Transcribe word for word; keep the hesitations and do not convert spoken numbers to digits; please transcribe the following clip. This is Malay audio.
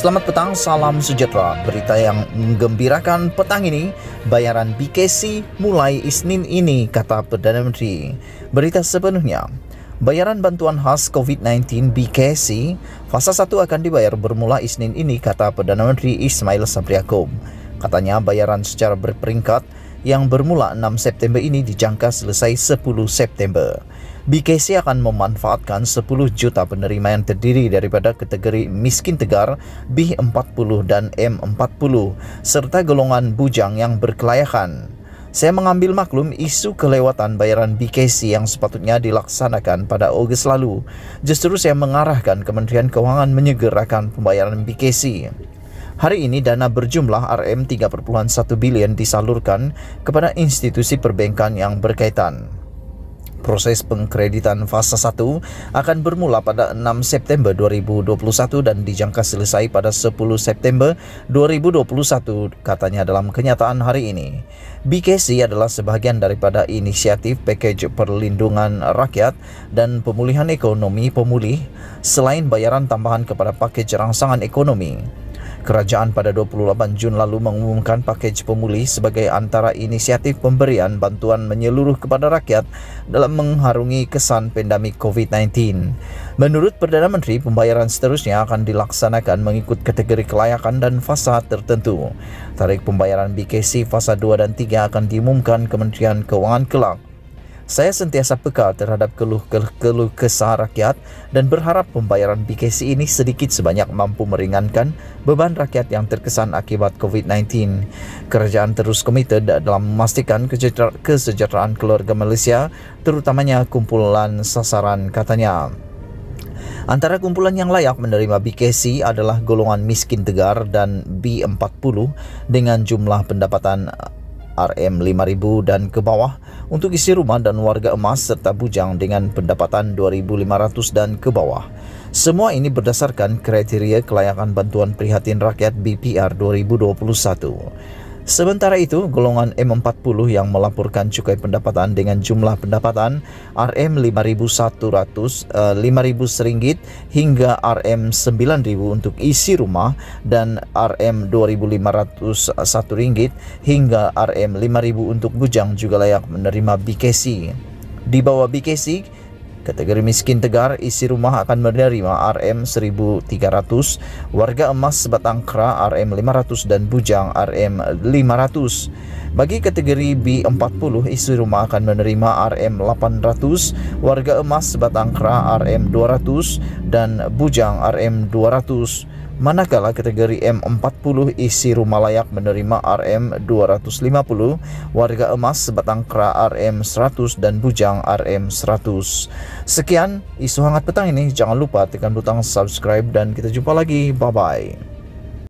Selamat petang, salam sejahtera. Berita yang menggembirakan petang ini, bayaran B K C mulai Isnin ini, kata Perdana Menteri. Berita sepenuhnya, bayaran bantuan khas COVID sembilan belas B K C fasa satu akan dibayar bermula Isnin ini, kata Perdana Menteri Ismail Sabri Yaakob. Katanya bayaran secara berperingkat yang bermula enam September ini dijangka selesai sepuluh September. B K C akan memanfaatkan sepuluh juta penerima yang terdiri daripada kategori miskin tegar B empat puluh dan M empat puluh serta golongan bujang yang berkelayakan. Saya mengambil maklum isu kelewatan bayaran B K C yang sepatutnya dilaksanakan pada Ogos lalu. Justru saya mengarahkan Kementerian Keuangan menyegerakan pembayaran B K C. Hari ini dana berjumlah R M tiga koma satu bilion disalurkan kepada institusi perbankan yang berkaitan. Proses pengkreditan fasa satu akan bermula pada enam September dua ribu dua puluh satu dan dijangka selesai pada sepuluh September dua ribu dua puluh satu, katanya dalam kenyataan hari ini. B K C adalah sebahagian daripada inisiatif pakej perlindungan rakyat dan pemulihan ekonomi pemulih selain bayaran tambahan kepada pakej rangsangan ekonomi. Kerajaan pada dua puluh lapan Jun lalu mengumumkan pakej pemulih sebagai antara inisiatif pemberian bantuan menyeluruh kepada rakyat dalam mengharungi kesan pandemik COVID sembilan belas. Menurut Perdana Menteri, pembayaran seterusnya akan dilaksanakan mengikut kategori kelayakan dan fasa tertentu. Tarikh pembayaran B K C fasa dua dan tiga akan diumumkan Kementerian Keuangan kelak. Saya sentiasa peka terhadap keluh-keluh kesah rakyat dan berharap pembayaran B K C ini sedikit sebanyak mampu meringankan beban rakyat yang terkesan akibat COVID sembilan belas. Kerajaan terus komited dalam memastikan kesejahteraan keluarga Malaysia, terutamanya kumpulan sasaran, katanya. Antara kumpulan yang layak menerima B K C adalah golongan miskin tegar dan B empat puluh dengan jumlah pendapatan R M lima ribu dan ke bawah, untuk isi rumah dan warga emas serta bujang dengan pendapatan dua ribu lima ratus dan ke bawah. Semua ini berdasarkan kriteria kelayakan bantuan prihatin rakyat B P R dua ribu dua puluh satu. Sementara itu, golongan M empat puluh yang melaporkan cukai pendapatan dengan jumlah pendapatan R M lima ribu seratus, lima ribu ringgit hingga R M sembilan ribu untuk isi rumah dan R M dua ribu lima ratus satu ringgit hingga R M lima ribu untuk bujang juga layak menerima B K C. Di bawah B K C, kategori miskin tegar, isi rumah akan menerima R M seribu tiga ratus, warga emas sebatang kera R M lima ratus dan bujang R M lima ratus. Bagi kategori B empat puluh, isi rumah akan menerima R M delapan ratus, warga emas sebatang kera R M dua ratus dan bujang R M dua ratus. Manakala kategori M empat puluh, isi rumah layak menerima R M dua ratus lima puluh, warga emas sebatang kera R M seratus dan bujang R M seratus. Sekian isu hangat petang ini, jangan lupa tekan butang subscribe dan kita jumpa lagi, bye bye.